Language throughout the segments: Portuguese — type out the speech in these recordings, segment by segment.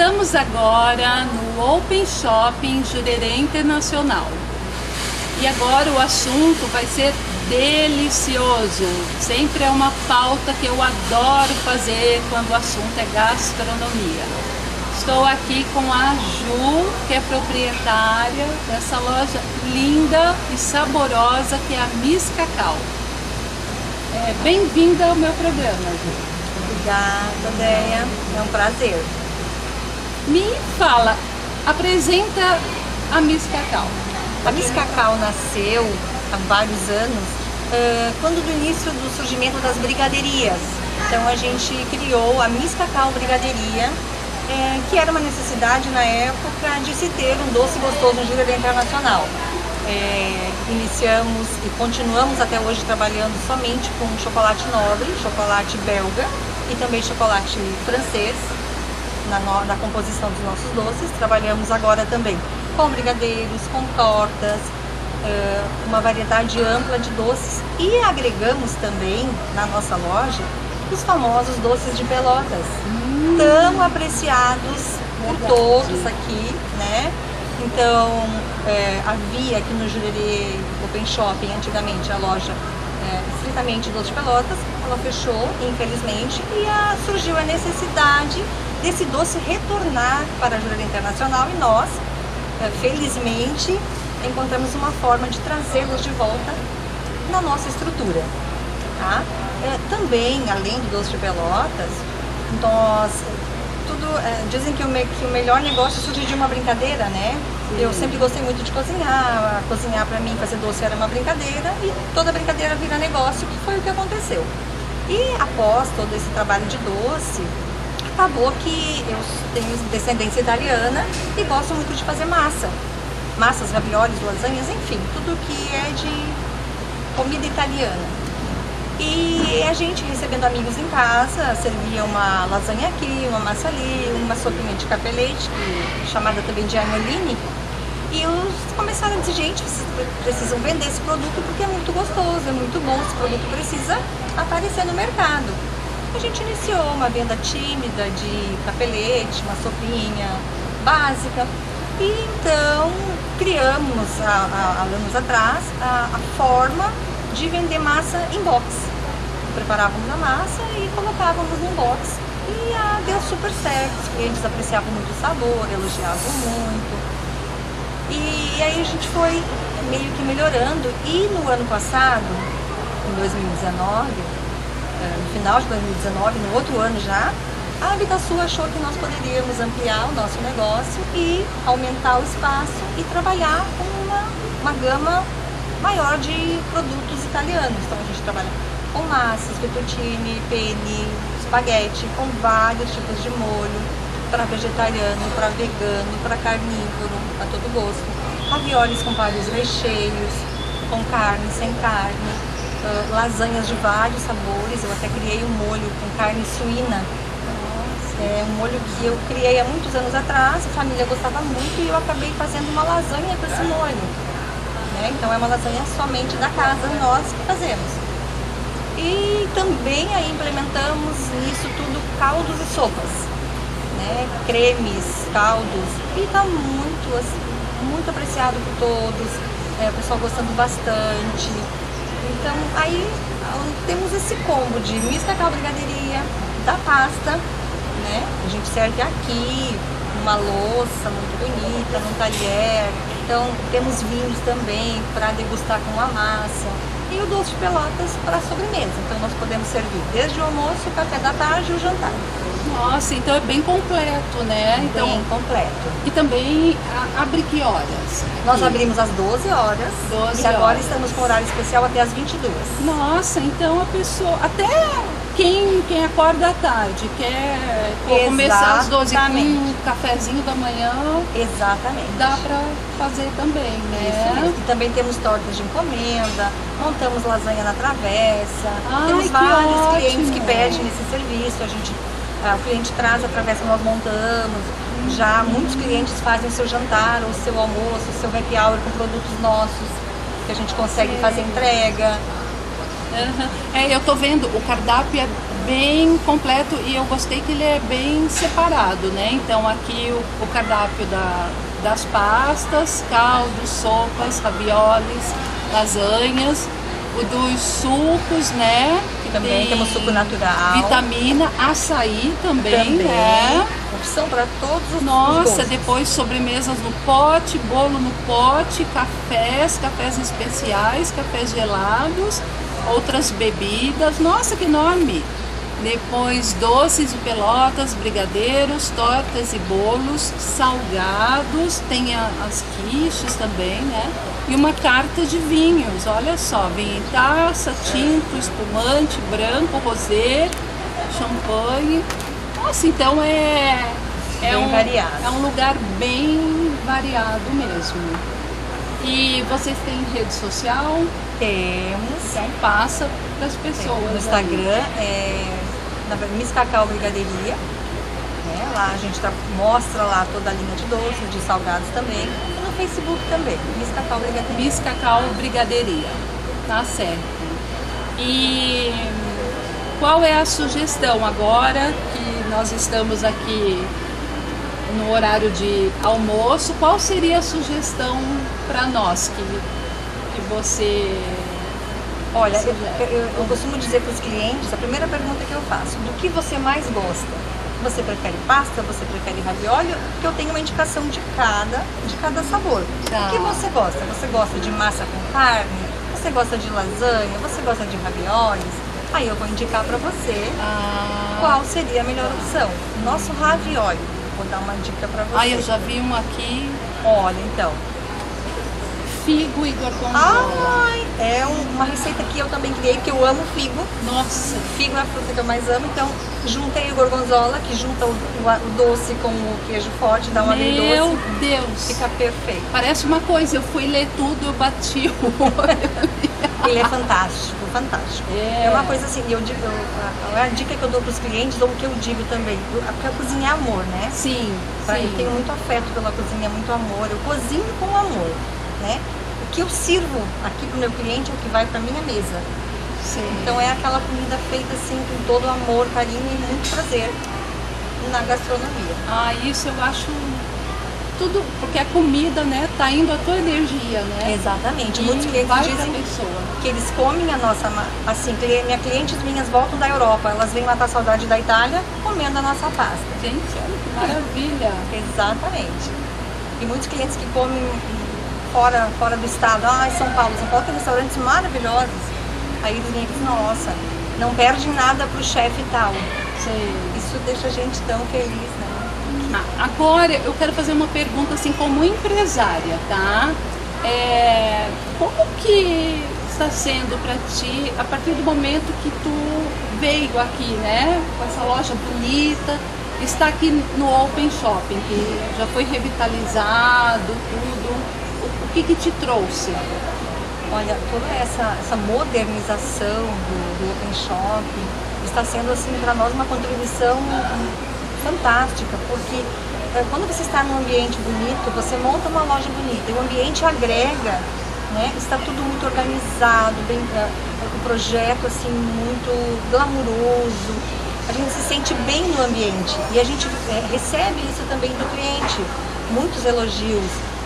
Estamos agora no Open Shopping Jurerê Internacional. E agora o assunto vai ser delicioso. Sempre é uma pauta que eu adoro fazer quando o assunto é gastronomia. Estou aqui com a Ju, que é proprietária dessa loja linda e saborosa que é a Miss Cacau. Bem-vinda ao meu programa, Ju. Obrigada, Deia. É um prazer. Me fala, apresenta a Miss Cacau. A Miss Cacau nasceu há vários anos, quando do início do surgimento das brigaderias. Então a gente criou a Miss Cacau Brigadeiria, que era uma necessidade na época de se ter um doce gostoso no Jurerê Internacional. Iniciamos e continuamos até hoje trabalhando somente com chocolate nobre, chocolate belga e também chocolate francês na composição dos nossos doces. Trabalhamos agora também com brigadeiros, com tortas, uma variedade ampla de doces, e agregamos também na nossa loja os famosos doces de Pelotas, tão apreciados por todos aqui, né? Então, havia aqui no Jurerê Open Shopping, antigamente, a loja estritamente doce de Pelotas. Ela fechou, infelizmente, e surgiu a necessidade desse doce retornar para a Jurerê Internacional, e nós, felizmente, encontramos uma forma de trazê-los de volta na nossa estrutura, tá? Também, além do doce de Pelotas, dizem que o melhor negócio surge de uma brincadeira, né? Sim. Eu sempre gostei muito de cozinhar. Cozinhar para mim, fazer doce era uma brincadeira, e toda brincadeira vira negócio, que foi o que aconteceu. E após todo esse trabalho de doce, acabou que eu tenho descendência italiana e gosto muito de fazer massas, raviolis, lasanhas, enfim, tudo que é de comida italiana. E a gente, recebendo amigos em casa, servia uma lasanha aqui, uma massa ali, uma sopinha de capelete, chamada também de agnoloni. E eles começaram a dizer: gente, vocês precisam vender esse produto porque é muito gostoso, é muito bom, esse produto precisa aparecer no mercado. A gente iniciou uma venda tímida de capelete, uma sopinha básica, e então criamos, há anos atrás, a forma de vender massa em box. Preparávamos a massa e colocávamos num box, e deu super certo. Os clientes apreciavam muito o sabor, elogiavam muito, e aí a gente foi meio que melhorando. E no ano passado, em 2019, no final de 2019, no outro ano já, a Habitasul achou que nós poderíamos ampliar o nosso negócio e aumentar o espaço e trabalhar com uma gama maior de produtos italianos. Então a gente trabalha com massas, fettuccine, penne, espaguete, com vários tipos de molho, para vegetariano, para vegano, para carnívoro, a todo gosto. Raviolis com vários recheios, com carne, sem carne, lasanhas de vários sabores. Eu até criei um molho com carne suína. É um molho que eu criei há muitos anos atrás, a família gostava muito, e eu acabei fazendo uma lasanha com esse molho. Então é uma lasanha somente da casa, nós que fazemos. E também aí implementamos nisso tudo caldos e sopas, né? Cremes, caldos, e está muito apreciado por todos, o pessoal gostando bastante. Então aí temos esse combo de Miss Cacau Brigadeiria, da pasta, né? A gente serve aqui numa louça muito bonita, num talher. Então temos vinhos também para degustar com a massa, e o doce de Pelotas para sobremesa. Então nós podemos servir desde o almoço, o café da tarde e o jantar. Nossa, então é bem completo, né? Então, bem completo. E também abre que horas? Nós abrimos às 12 horas, e agora estamos com horário especial até às 22. Nossa, então a pessoa, até quem acorda à tarde, quer começar às 12 com um cafezinho da manhã, exatamente, dá para fazer também, né? Isso. E também temos tortas de encomenda, montamos lasanha na travessa. Temos vários clientes que pedem esse serviço. O cliente traz a travessa, nós montamos. Já muitos clientes fazem o seu jantar, o seu almoço, o seu happy hour com produtos nossos, que a gente consegue fazer entrega. Eu tô vendo, o cardápio é bem completo e eu gostei que ele é bem separado, né? Então aqui o cardápio das pastas, caldos, sopas, raviolis, lasanhas, o dos sucos, né? Também temos suco natural, vitamina, açaí também, né? Opção para todos os Nossa, gostos. depois sobremesas no pote, bolo no pote, cafés especiais, cafés gelados, outras bebidas. Nossa, que enorme! Depois doces de pelotas, brigadeiros, tortas e bolos, salgados, tem as quiches também, né? E uma carta de vinhos, olha só, vinho em taça, tinto, espumante, branco, rosé, champanhe. Nossa, então é um lugar bem variado mesmo. E vocês têm rede social? Temos. Então passa para as pessoas. No Instagram Miss Cacau Brigadeiria. Lá a gente mostra lá toda a linha de doces, de salgados também. E no Facebook também, Miss Cacau Brigadeiria. Miss Cacau Brigadeiria, tá certo. E qual é a sugestão agora que nós estamos aqui no horário de almoço? Qual seria a sugestão para nós que você... Olha, eu costumo dizer para os clientes, a primeira pergunta que eu faço, do que você mais gosta? Você prefere pasta? Você prefere ravioli? Porque eu tenho uma indicação de cada sabor. Tá. O que você gosta? Você gosta de massa com carne? Você gosta de lasanha? Você gosta de raviolis? Aí eu vou indicar para você qual seria a melhor opção. Nosso ravioli, vou dar uma dica para você. Eu já vi um aqui. Olha, então. Figo e gorgonzola. É uma receita que eu também criei, porque eu amo figo. Nossa! Figo é a fruta que eu mais amo, então juntei o gorgonzola, que junta o doce com o queijo forte, dá um agridoce. Meu Deus! Fica perfeito. Parece uma coisa, eu fui ler tudo, eu bati o olho. Ele é fantástico, fantástico. É uma coisa assim, a dica que eu dou para os clientes, ou o que eu digo também, porque a cozinha é amor, né? Sim. Eu tenho muito afeto pela cozinha, muito amor, eu cozinho com amor, né? O que eu sirvo aqui pro meu cliente é o que vai para minha mesa. Sim. Então é aquela comida feita assim com todo amor, carinho e muito prazer na gastronomia. Isso eu acho tudo, porque a comida, né, tá indo a tua energia, né? Exatamente. E muitos clientes vai dizem pessoa. que eles comem a nossa, assim, clientes minhas voltam da Europa, elas vêm matar a saudade da Itália comendo a nossa pasta. Gente, olha que maravilha! Exatamente. E muitos clientes que comem fora do estado, São Paulo tem restaurantes maravilhosos. Aí eles vêm e dizem, nossa, não perde nada pro chefe e tal. Sim. Isso deixa a gente tão feliz, né? Agora eu quero fazer uma pergunta assim como empresária, tá? Como que está sendo para ti a partir do momento que tu veio aqui, né? Com essa loja bonita, está aqui no Open Shopping, que já foi revitalizado, tudo. O que te trouxe? Olha, toda essa modernização do Open Shopping está sendo assim para nós uma contribuição fantástica, porque quando você está num ambiente bonito, você monta uma loja bonita e o ambiente agrega, né? Está tudo muito organizado, o projeto assim muito glamuroso, a gente se sente bem no ambiente e a gente recebe isso também do cliente, muitos elogios.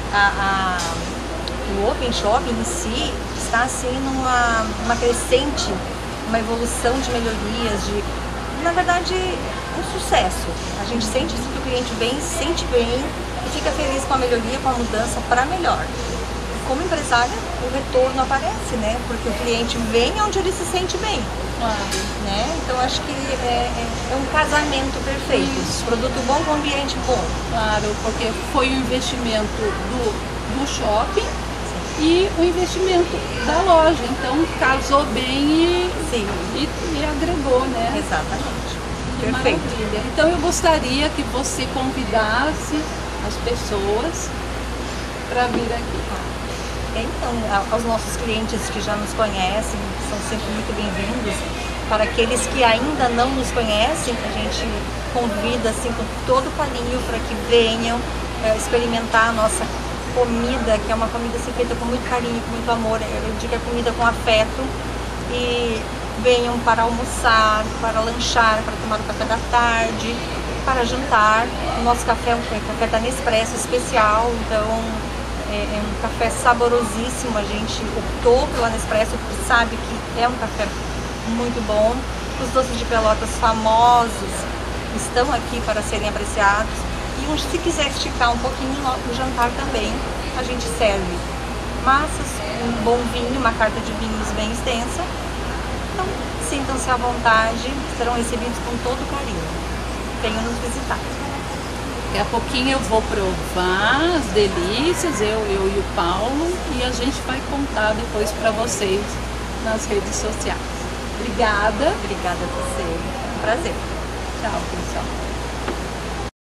O Open Shopping em si está assim numa crescente, uma evolução de melhorias, na verdade, um sucesso. A gente sente isso que o cliente vem, se sente bem e fica feliz com a melhoria, com a mudança para melhor. Como empresária, o retorno aparece, né? Porque o cliente vem onde ele se sente bem. Claro. Né? Então acho que é um casamento perfeito. Isso. Produto bom com ambiente bom. Claro, porque foi o investimento do shopping e o investimento da loja, então casou bem e agregou, né? Exatamente. Perfeito. Maravilha. Então eu gostaria que você convidasse as pessoas para vir aqui. Então, aos nossos clientes que já nos conhecem, são sempre muito bem-vindos. Para aqueles que ainda não nos conhecem, a gente convida assim, com todo carinho para que venham experimentar a nossa comida, que é uma comida assim, feita com muito carinho, com muito amor. Eu digo que é comida com afeto e venham para almoçar, para lanchar, para tomar o café da tarde, para jantar. O nosso café é um café da Nespresso especial, então é um café saborosíssimo. A gente optou pela Nespresso porque sabe que é um café muito bom. Os doces de Pelotas famosos estão aqui para serem apreciados. E se quiser esticar um pouquinho no jantar também, a gente serve massas, um bom vinho, uma carta de vinhos bem extensa. Então, sintam-se à vontade, serão recebidos com todo carinho. Venham nos visitar. Daqui a pouquinho eu vou provar as delícias, eu e o Paulo, e a gente vai contar depois para vocês nas redes sociais. Obrigada. Obrigada a você. Um prazer. Tchau, pessoal.